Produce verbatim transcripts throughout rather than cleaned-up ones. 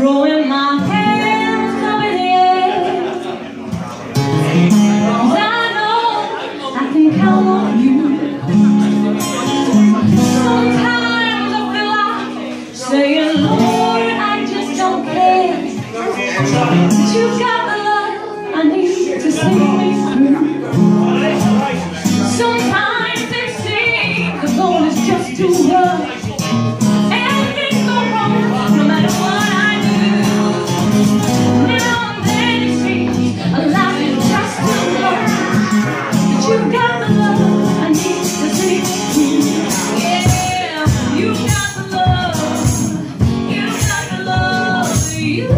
throwing my hands up in the air. 'Cause I know I can count on you. Sometimes I feel like saying, Lord, I just don't care. But you've got the love I need to see me through. Sometimes it seems the goal is just too rough. And things go wrong no matter what I do. Now and then it seems a life is just too rough. But you've got the love I need to see me through. Yeah, you've got the love. You've got the love. You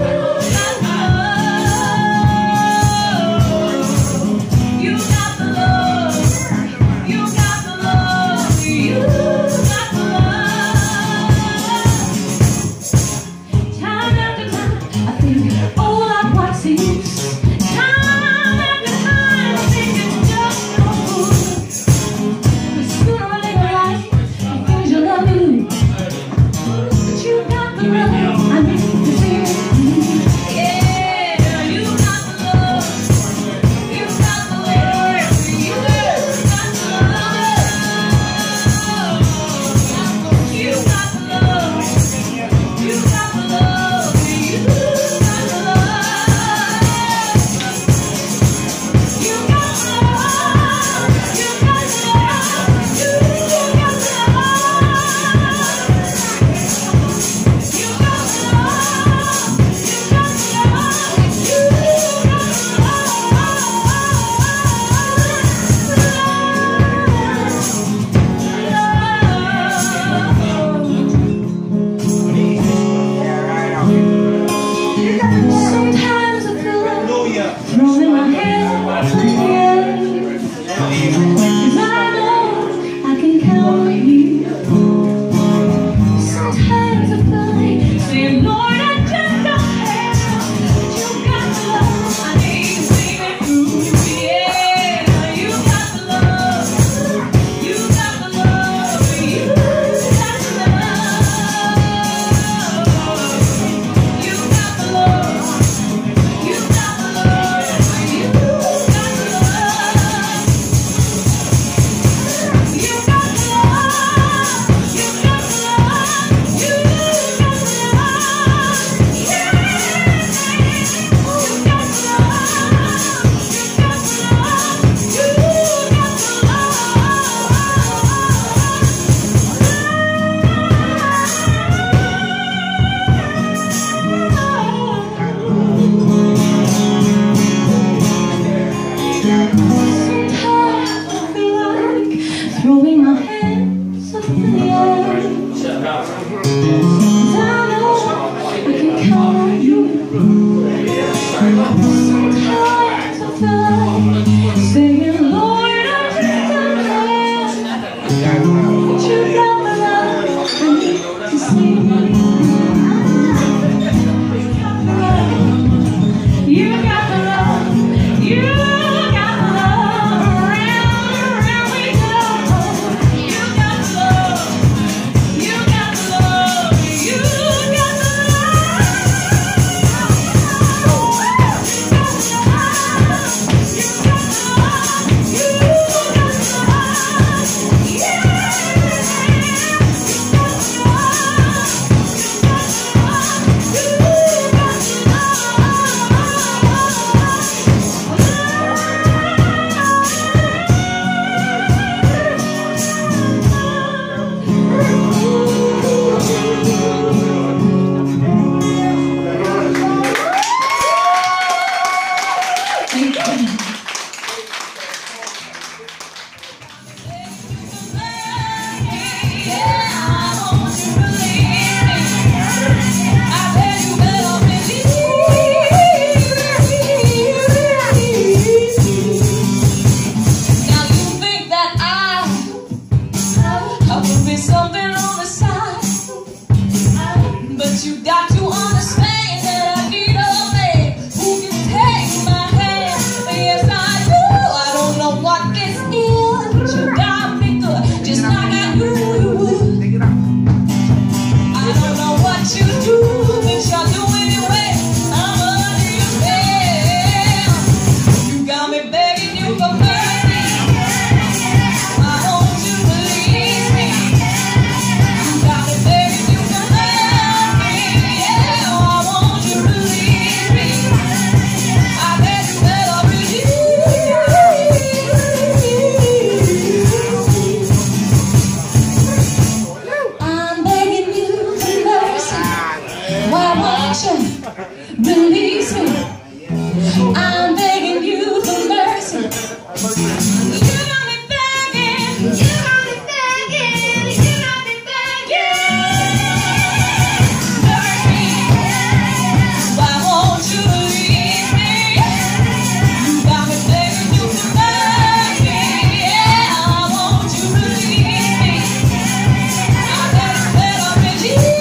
throwing my hands in the air. 'Cause I know I can count on you. Sometimes I feel like saying, Lord, I just don't care. But you've got the love I need to see me through. Yeah, you've got the love. You've got the love. You've got the love. You've got the love. You've got the love. Throwing my hands up in the air. 'Cause I know I can count on you. Sometimes I feel like saying, Lord, I just don't care. But you got the love I need to see me. You got the love. You me begging you for mercy. Why won't you release me? You got me begging you for mercy. Yeah, why won't you release me? I bet you better release me. I'm begging you for mercy. Why won't you release me? I'm begging you for mercy. You got me begging, you got me begging, you got me begging. Mercy, why won't you release me? You got me begging you for mercy. Yeah, why won't you release me? I bet you better release me.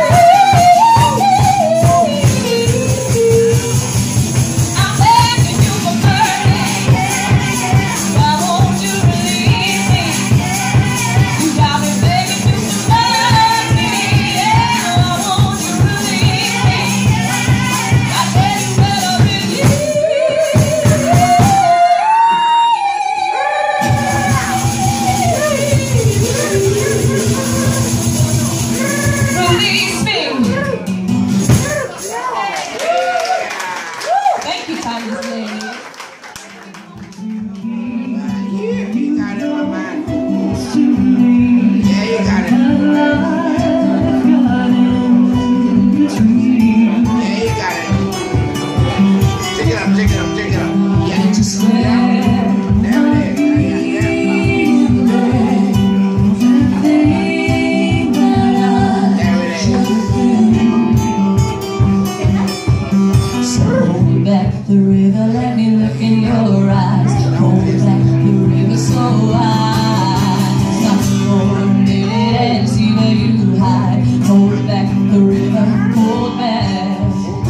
The river, let me look in your eyes. Hold back the river so wide. Stop for a minute and see where you hide. Hold back the river, hold back.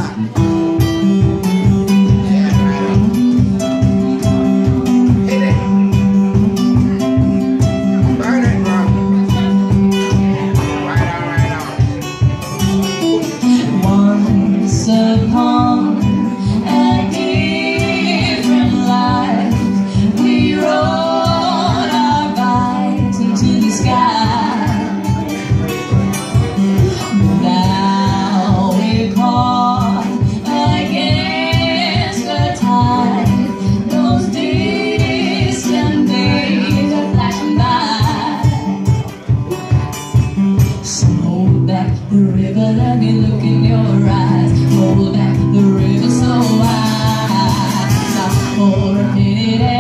Yeah, right on. Hit it. Burn it, bro. Right on, right on. Once upon a different life, we rode our bikes into the sky. Now we're caught against the tide. Those distant days are flashing by. So hold back the river, let me look in your eyes. Hold back the river so wide. Stop for a minute.